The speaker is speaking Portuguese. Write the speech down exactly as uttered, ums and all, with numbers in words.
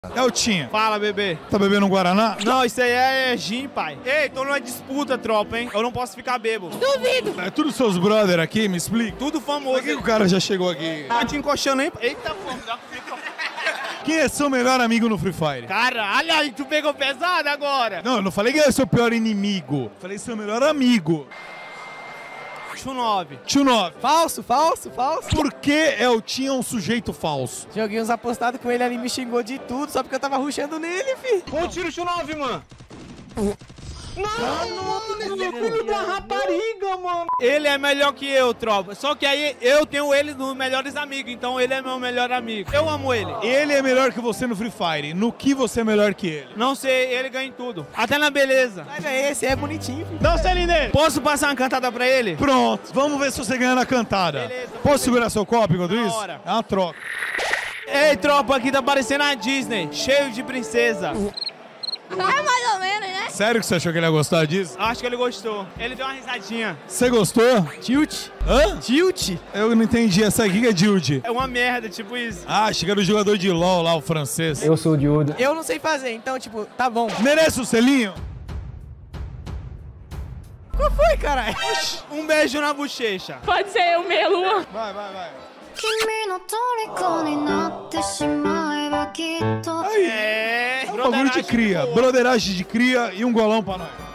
É o Tinha. Fala, bebê. Tá bebendo um Guaraná? Não, isso aí é gin, pai. Ei, tô numa disputa, tropa, hein? Eu não posso ficar bêbado. Duvido. É tudo seus brother aqui, me explica. Tudo Por famoso. que o cara já chegou aqui? Tá te encoxando aí? Eita, pô, dá pra ficar. Quem é seu melhor amigo no Free Fire? Caralho, aí tu pegou pesado agora. Não, eu não falei que é seu pior inimigo. Falei seu melhor amigo. nove. Tio nove. Falso, falso, falso. Por que é o Tinha um sujeito falso? Joguei uns apostados com ele ali, me xingou de tudo, só porque eu tava rushando nele, fi. Ô, tira o nove, mano. Não, ele é filho da rapariga, mano. Ele é melhor que eu, tropa. Só que aí eu tenho ele nos melhores amigos, então ele é meu melhor amigo. Eu amo ele. Ele é melhor que você no Free Fire. No que você é melhor que ele? Não sei, ele ganha em tudo. Até na beleza. Mas é esse, é bonitinho, fi. Dá um selinho nele. Posso passar uma cantada pra ele? Pronto, vamos ver se você ganha na cantada. Beleza. Posso segurar seu copo enquanto Na isso? hora. É uma troca. Ei, tropa, aqui tá parecendo a Disney, cheio de princesa. É mais ou menos, né? Sério que você achou que ele ia gostar disso? Acho que ele gostou. Ele deu uma risadinha. Você gostou? Tilt. Hã? Tilt. Eu não entendi. Essa aqui que é Dilde. É uma merda, tipo isso. Ah, chega do jogador de LOL lá, o francês. Eu sou o Diudo. Eu não sei fazer, então, tipo, tá bom. Merece o selinho? Qual foi, caralho? Um beijo na bochecha. Pode ser eu, Melu. Vai, vai, vai. 君の虜になってしまえばきっと Aí, É, um bagulho de cria. Broderagem de cria e um golão pra nós.